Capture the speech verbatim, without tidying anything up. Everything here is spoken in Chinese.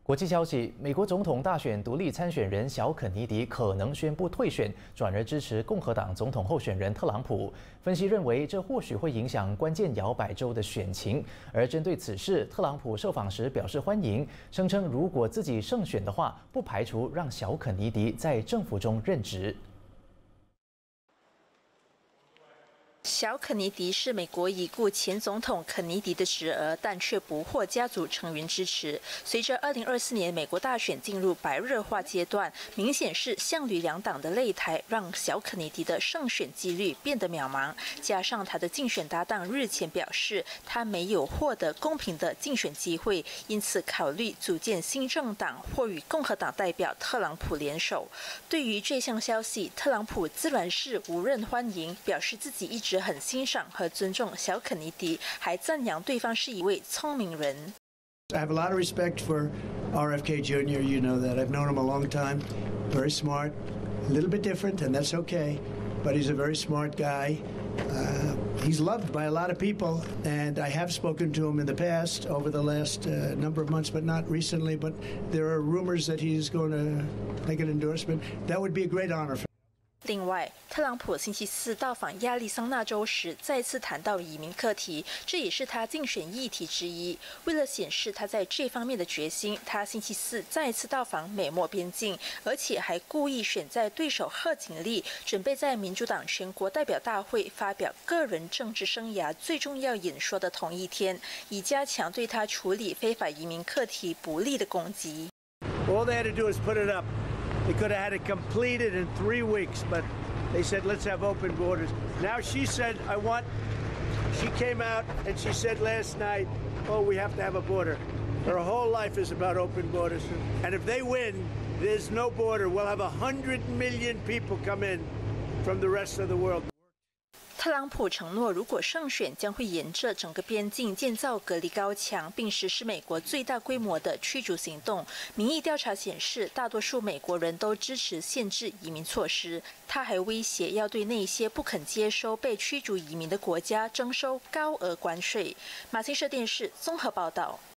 国际消息：美国总统大选独立参选人小肯尼迪可能宣布退选，转而支持共和党总统候选人特朗普。分析认为，这或许会影响关键摇摆州的选情。而针对此事，特朗普受访时表示欢迎，声称如果自己胜选的话，不排除让小肯尼迪在政府中任职。 小肯尼迪是美国已故前总统肯尼迪的侄儿，但却不获家族成员支持。随着二零二四年美国大选进入白热化阶段，明显是象旅两党的擂台，让小肯尼迪的胜选几率变得渺茫。加上他的竞选搭档日前表示，他没有获得公平的竞选机会，因此考虑组建新政党或与共和党代表特朗普联手。对于这项消息，特朗普自然是无任欢迎，表示自己一直 很欣赏和尊重小肯尼迪，还赞扬对方是一位聪明人。 I have a lot of respect for R F K Junior You know that. I've known him a long time. Very smart, a little bit different, and that's okay. But he's a very smart guy. Uh, he's loved by a lot of people, and I have spoken to him in the past over the last uh, number of months, but not recently. But there are rumors that he's going to make an endorsement. That would be a great honor for 另外，特朗普星期四到访亚利桑那州时，再次谈到移民课题，这也是他竞选议题之一。为了显示他在这方面的决心，他星期四再次到访美墨边境，而且还故意选在对手贺锦丽准备在民主党全国代表大会发表个人政治生涯最重要演说的同一天，以加强对他处理非法移民课题不利的攻击。 All they had to do is put it up. They could have had it completed in three weeks, but they said, let's have open borders. Now she said, I want, she came out and she said last night, oh, we have to have a border. Her whole life is about open borders. And if they win, there's no border. We'll have a hundred million people come in from the rest of the world. 特朗普承诺，如果胜选，将会沿着整个边境建造隔离高墙，并实施美国最大规模的驱逐行动。民意调查显示，大多数美国人都支持限制移民措施。他还威胁要对那些不肯接收被驱逐移民的国家征收高额关税。马新社电视综合报道。